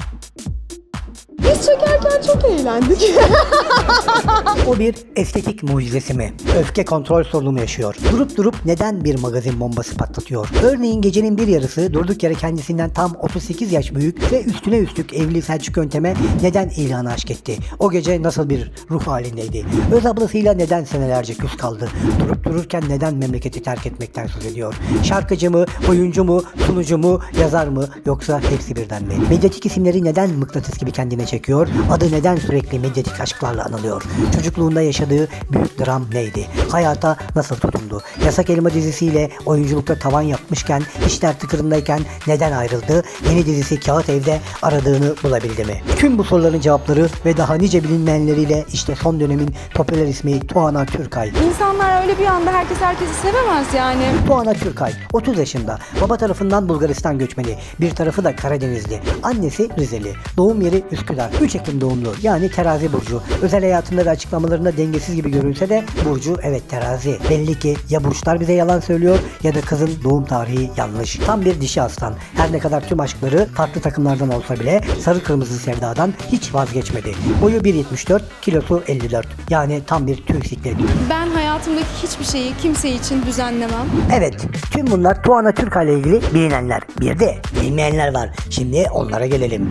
Biz çekerken çok eğlendik. O bir estetik mucizesi mi? Öfke kontrol sorunu mu yaşıyor? Durup durup neden bir magazin bombası patlatıyor? Örneğin gecenin bir yarısı durduk yere kendisinden tam 38 yaş büyük ve üstüne üstlük evli Selçuk Yöntem'e neden ilanı aşk etti? O gece nasıl bir ruh halindeydi? Öz ablasıyla neden senelerce küs kaldı? Durup dururken neden memleketi terk etmekten söz ediyor? Şarkıcı mı, oyuncu mu, sunucu mu, yazar mı, yoksa hepsi birden mi? Medyatik isimleri neden mıknatıs gibi kendine çekiyor? Adı neden sürekli medyatik aşklarla anılıyor? Çocukluğunda yaşadığı büyük dram neydi? Hayata nasıl tutundu? Yasak Elma dizisiyle oyunculukta tavan yapmışken, işler tıkırındayken neden ayrıldı? Yeni dizisi Kağıt Ev'de aradığını bulabildi mi? Tüm bu soruların cevapları ve daha nice bilinmeyenleriyle işte son dönemin popüler ismi Tuana Türkay. İnsanlar öyle bir anda herkesi sevemez yani. Tuana Türkay 30 yaşında, baba tarafından Bulgaristan göçmeni, bir tarafı da Karadenizli, annesi Rizeli, doğum yeri Üsküdar, 3 Ekim doğumlu, yani terazi burcu. Özel hayatında ve açıklamalarında dengesiz gibi görünse de burcu evet terazi. Belli ki ya burçlar bize yalan söylüyor ya da kızın doğum tarihi yanlış. Tam bir dişi aslan. Her ne kadar tüm aşkları farklı takımlardan olsa bile sarı kırmızı sevdadan hiç vazgeçmedi. Boyu 1.74, kilosu 54. Yani tam bir tüy sikleti. Ben hayatımdaki hiçbir şeyi kimse için düzenlemem. Evet, tüm bunlar Tuana Türkay ile ilgili bilinenler. Bir de bilmeyenler var. Şimdi onlara gelelim.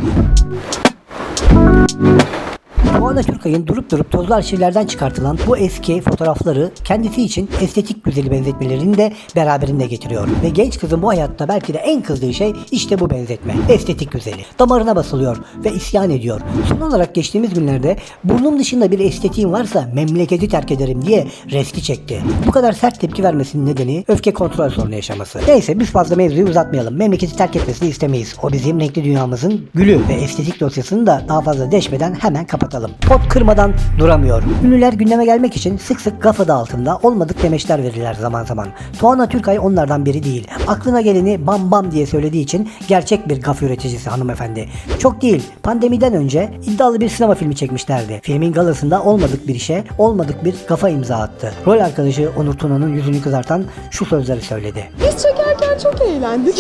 Tuana Türkay'ın durup durup tozlu arşivlerden çıkartılan bu eski fotoğrafları kendisi için estetik güzeli benzetmelerini de beraberinde getiriyor. Ve genç kızın bu hayatta belki de en kızdığı şey işte bu benzetme. Estetik güzeli. Damarına basılıyor ve isyan ediyor. Son olarak geçtiğimiz günlerde burnum dışında bir estetiğim varsa memleketi terk ederim diye resti çekti. Bu kadar sert tepki vermesinin nedeni öfke kontrol sorunu yaşaması. Neyse biz fazla mevzuyu uzatmayalım. Memleketi terk etmesini istemeyiz. O bizim renkli dünyamızın gülü ve estetik dosyasını da daha fazla deşmeden hemen kapatalım. Pot kırmadan duramıyor. Ünlüler gündeme gelmek için sık sık gaf adı altında olmadık demeçler verirler zaman zaman. Tuana Türkay onlardan biri değil. Aklına geleni bam bam diye söylediği için gerçek bir gaf üreticisi hanımefendi. Çok değil, pandemiden önce iddialı bir sinema filmi çekmişlerdi. Filmin galasında olmadık bir işe, olmadık bir gafa imza attı. Rol arkadaşı Onur Tuna'nın yüzünü kızartan şu sözleri söyledi. Biz çekerken çok eğlendik.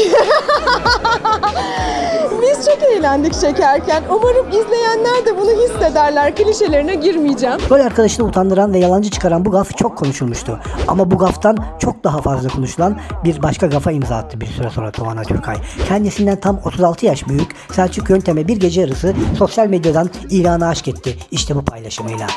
Biz çok eğlendik çekerken. Umarım izleyenler de bunu hissederler. Klişelerine girmeyeceğim. Rol arkadaşını utandıran ve yalancı çıkaran bu gaf çok konuşulmuştu. Ama bu gaftan çok daha fazla konuşulan bir başka gafa imza attı bir süre sonra Tuana Türkay. Kendisinden tam 36 yaş büyük Selçuk Yöntem'e bir gece yarısı sosyal medyadan ilanı aşk etti. İşte bu paylaşımıyla.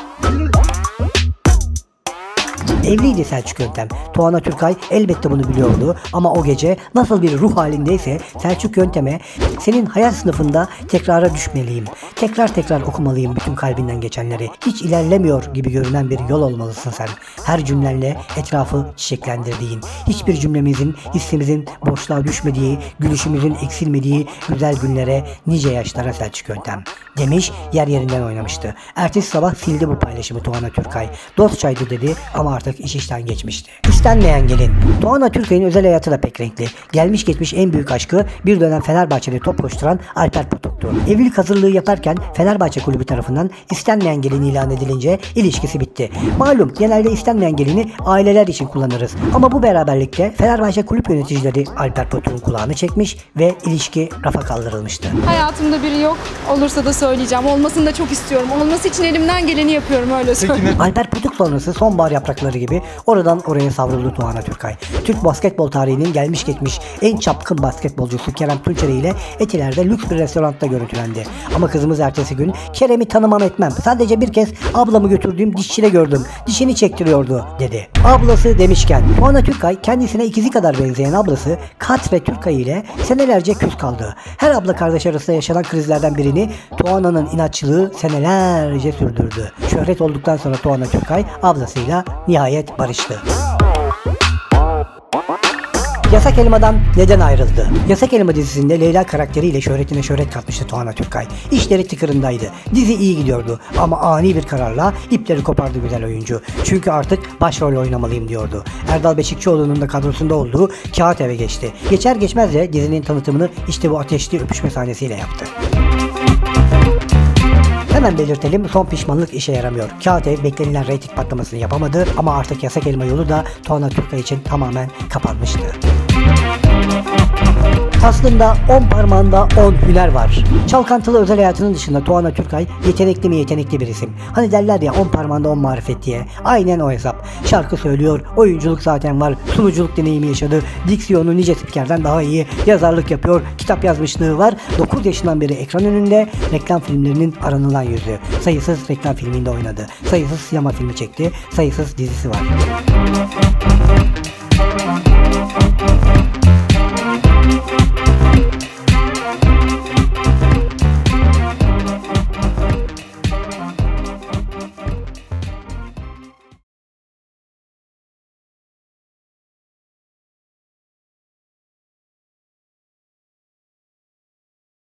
Evliydi Selçuk Yöntem. Tuana Türkay elbette bunu biliyordu ama o gece nasıl bir ruh halindeyse Selçuk Yöntem'e senin hayat sınıfında tekrara düşmeliyim. Tekrar okumalıyım bütün kalbinden geçenleri. Hiç ilerlemiyor gibi görünen bir yol olmalısın sen. Her cümlenle etrafı çiçeklendirdiğin, hiçbir cümlemizin, hissimizin boşluğa düşmediği, gülüşümüzün eksilmediği güzel günlere, nice yaşlara Selçuk Yöntem demiş, yer yerinden oynamıştı. Ertesi sabah sildi bu paylaşımı Tuana Türkay. Dostçaydı dedi ama artık iş işten geçmişti. İstenmeyen gelin. Tuana Türkay'ın özel hayatı da pek renkli. Gelmiş geçmiş en büyük aşkı bir dönem Fenerbahçe'de top koşturan Alper Potuk'tu. Evlilik hazırlığı yaparken Fenerbahçe kulübü tarafından istenmeyen gelin ilan edilince ilişkisi bitti. Malum genelde istenmeyen gelini aileler için kullanırız. Ama bu beraberlikte Fenerbahçe kulüp yöneticileri Alper Potuk'un kulağını çekmiş ve ilişki rafa kaldırılmıştı. Hayatımda biri yok. Olursa da söyleyeceğim. Olmasını da çok istiyorum. Olması için elimden geleni yapıyorum, öyle söyleyeyim. Alper Potuk sonrası sonbahar yaprakları gibi oradan oraya savruldu Tuana Türkay. Türk basketbol tarihinin gelmiş geçmiş en çapkın basketbolcusu Kerem Tunçeri ile Etiler'de lüks bir restoranda görüntülendi. Ama kızımız ertesi gün Kerem'i tanımam etmem. Sadece bir kez ablamı götürdüğüm dişçide gördüm. Dişini çektiriyordu dedi. Ablası demişken Tuana Türkay kendisine ikizi kadar benzeyen ablası Katre Türkay ile senelerce küs kaldı. Her abla kardeş arasında yaşanan krizlerden birini Tuana'nın inatçılığı senelerce sürdürdü. Şöhret olduktan sonra Tuana Türkay ablasıyla nihayet barıştı. Yasak Elma'dan neden ayrıldı? Yasak Elma dizisinde Leyla karakteriyle şöhretine şöhret katmıştı Tuana Türkay. İşleri tıkırındaydı. Dizi iyi gidiyordu ama ani bir kararla ipleri kopardı güzel oyuncu. Çünkü artık başrol oynamalıyım diyordu. Erdal Beşikçioğlu'nun da kadrosunda olduğu Kağıt Ev'e geçti. Geçer geçmez de dizinin tanıtımını işte bu ateşli öpüşme sahnesiyle yaptı. Hemen belirtelim, son pişmanlık işe yaramıyor. Kağıt Ev beklenilen reyting patlamasını yapamadı ama artık Yasak Elma yolu da Tuana Türkay için tamamen kapanmıştı. Aslında 10 parmağında 10 hüner var. Çalkantılı özel hayatının dışında Tuana Türkay yetenekli mi yetenekli bir isim. Hani derler ya 10 parmağında 10 marifet diye. Aynen o hesap. Şarkı söylüyor, oyunculuk zaten var, sunuculuk deneyimi yaşadı, diksiyonu nice spikerden daha iyi, yazarlık yapıyor, kitap yazmışlığı var. 9 yaşından beri ekran önünde, reklam filmlerinin aranılan yüzü. Sayısız reklam filminde oynadı. Sayısız sinema filmi çekti, sayısız dizisi var.